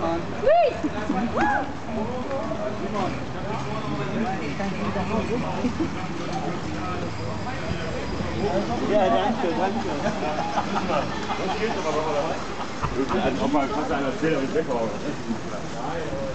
Ja, danke, danke. Das geht aber noch, oder was? Als ob man fast einer erzählt, aber ich weghaue.